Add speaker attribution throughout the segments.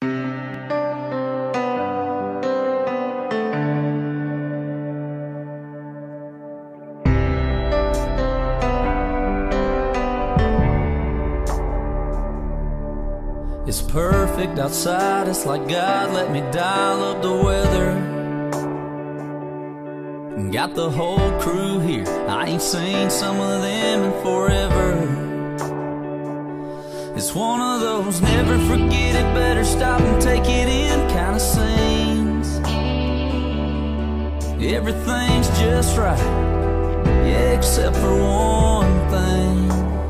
Speaker 1: It's perfect outside, it's like God let me dial up the weather. Got the whole crew here, I ain't seen some of them in forever. It's one of those never forget it, better stop and take it in kind of scenes. Everything's just right, yeah, except for one thing.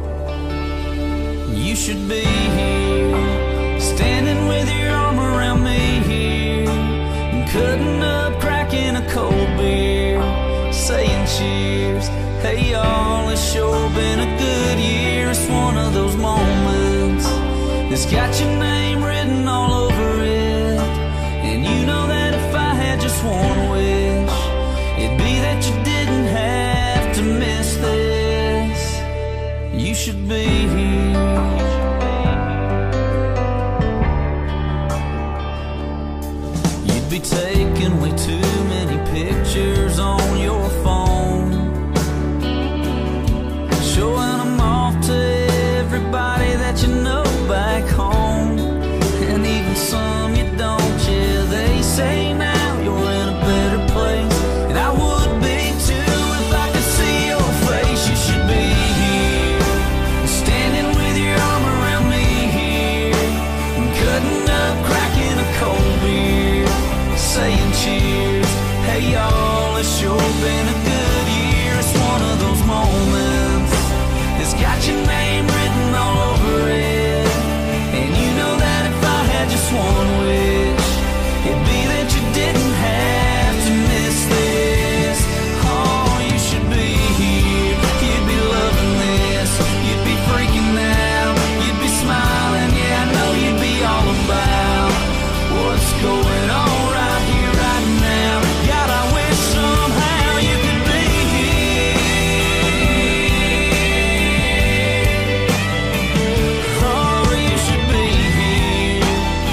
Speaker 1: You should be here, standing with your arm around me here, cutting up, cracking a cold beer, saying cheers. Hey y'all, it's sure been a good year. It's one of those moments that's got your name written all over it. And you know that if I had just one wish, it'd be that you didn't have to miss this. You should be here. You'd be taking way too many pictures on your phone, showing them off to everybody that you know back home, and even some you don't. Yeah, they say now you're in a better place, and I would be too if I could see your face. You should be here, standing with your arm around me here, cutting up, cracking a cold beer, saying cheers. Hey y'all, it's sure been a good year. It's one of those moments that's got your name written all over it. And you know that if I had just one wish, it'd be that you didn't have to miss this. Oh, you should be here, you'd be loving this, you'd be freaking out, you'd be smiling. Yeah, I know you'd be all about what's going on right here, right now. God, I wish somehow you could be here. Oh, you should be here.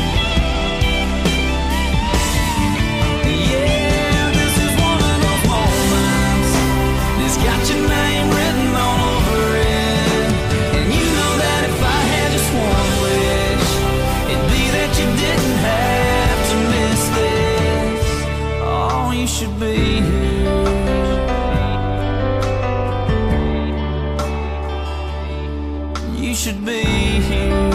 Speaker 1: Yeah, this is one of those moments that's got your name written all over it. And you know that if I had just one wish, it'd be that you didn't have to miss this. Oh, you should be here. You should be here.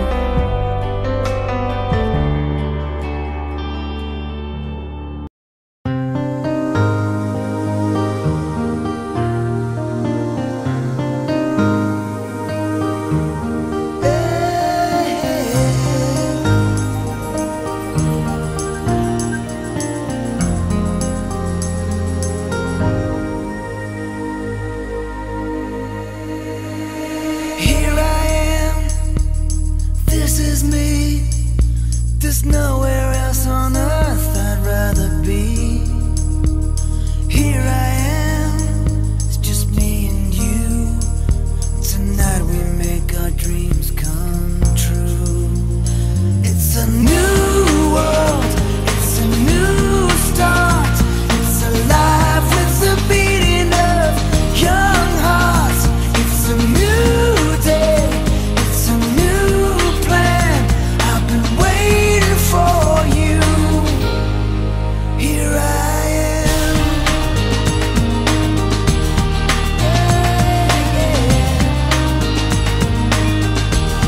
Speaker 2: Here I am, this is me. There's nowhere else on earth I'd rather be. Here I am, it's just me and you. Tonight we make our dreams come true. It's a new world, it's a new start. It's alive with the beating of young hearts. It's a new day, it's a new plan. I've been waiting for you. Here I am. Yeah, yeah.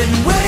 Speaker 2: been waiting.